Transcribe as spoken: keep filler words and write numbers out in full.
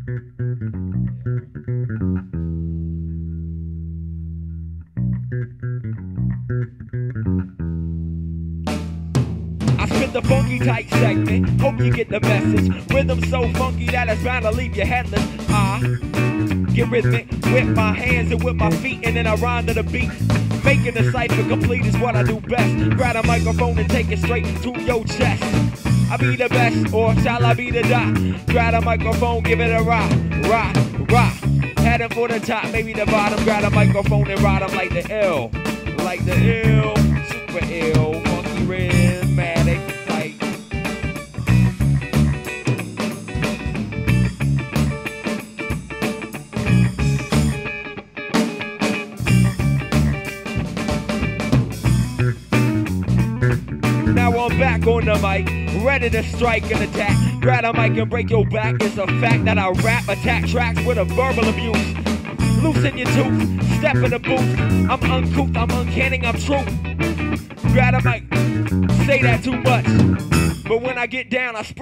The funky tight segment, hope you get the message. Rhythm so funky that it's bound to leave you headless. I get rhythmic with my hands and with my feet, and then I rhyme to the beat. Making the cipher complete is what I do best. Grab a microphone and take it straight to your chest. I be the best, or shall I be the dot? Grab a microphone, give it a rock, rock, rock. Heading for the top, maybe the bottom. Grab a microphone and ride 'em like the ill, like the ill, super ill, funky rhythmatic. Now I'm back on the mic, ready to strike and attack. Grab a mic and break your back. It's a fact that I rap, attack tracks with a verbal abuse. Loosen your tooth, step in the booth. I'm uncouth, I'm uncanny, I'm true. Grab a mic, say that too much. But when I get down, I spread.